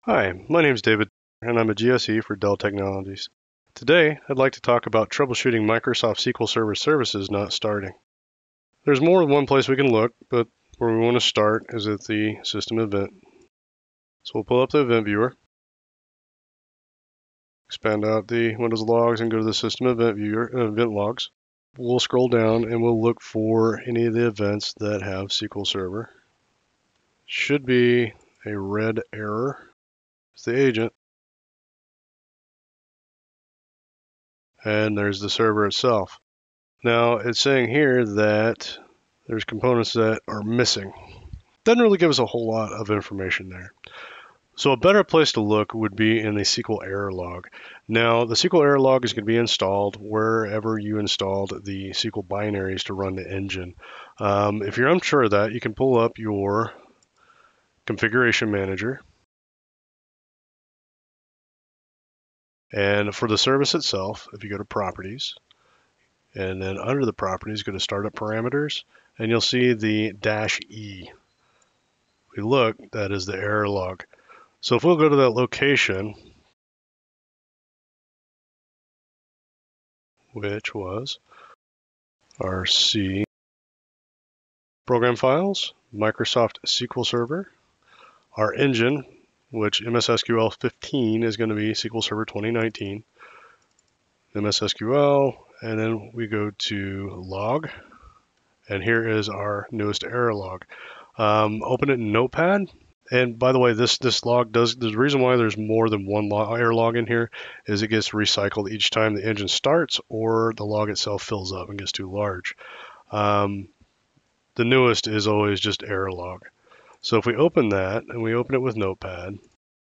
Hi, my name is David, and I'm a GSE for Dell Technologies. Today, I'd like to talk about troubleshooting Microsoft SQL Server services not starting. There's more than one place we can look, but where we want to start is at the system event. So we'll pull up the event viewer, expand out the Windows logs, and go to the system event viewer, event logs. We'll scroll down and we'll look for any of the events that have SQL Server. Should be a red error. It's the agent. And there's the server itself. Now, it's saying here that there's components that are missing. Doesn't really give us a whole lot of information there. So a better place to look would be in the SQL error log. Now, the SQL error log is going to be installed wherever you installed the SQL binaries to run the engine. If you're unsure of that, you can pull up your configuration manager. And for the service itself, if you go to properties, and then under the properties, go to startup parameters, and you'll see the -E. We look, that is the error log. So if we'll go to that location, which was our C program files, Microsoft SQL Server, our engine, which MSSQL 15 is going to be SQL Server 2019, MSSQL, and then we go to log, and here is our newest error log. Open it in Notepad. And by the way, this log does, the reason why there's more than one error log in here is it gets recycled each time the engine starts or the log itself fills up and gets too large. The newest is always just error log. So if we open that and we open it with Notepad,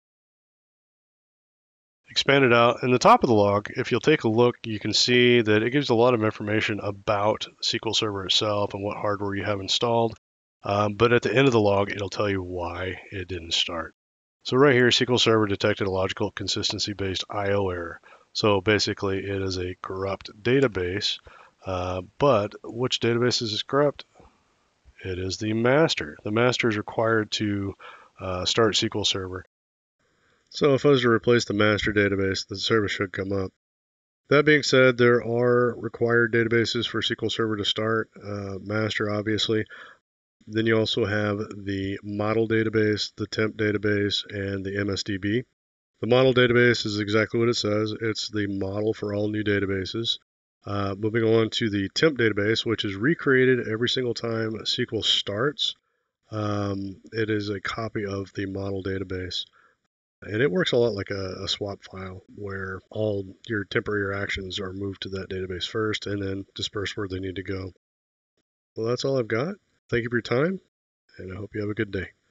expand it out, in the top of the log, if you'll take a look, you can see that it gives a lot of information about SQL Server itself and what hardware you have installed. But at the end of the log, it'll tell you why it didn't start. So right here, SQL Server detected a logical consistency-based I/O error. So basically, it is a corrupt database. But which database is corrupt? It is the master. The master is required to start SQL Server. So if I was to replace the master database, the service should come up. That being said, there are required databases for SQL Server to start. Master, obviously. Then you also have the model database, the temp database, and the MSDB. The model database is exactly what it says. It's the model for all new databases. Moving on to the temp database, which is recreated every single time SQL starts. It is a copy of the model database. And it works a lot like a swap file where all your temporary actions are moved to that database first and then dispersed where they need to go. Well, that's all I've got. Thank you for your time, and I hope you have a good day.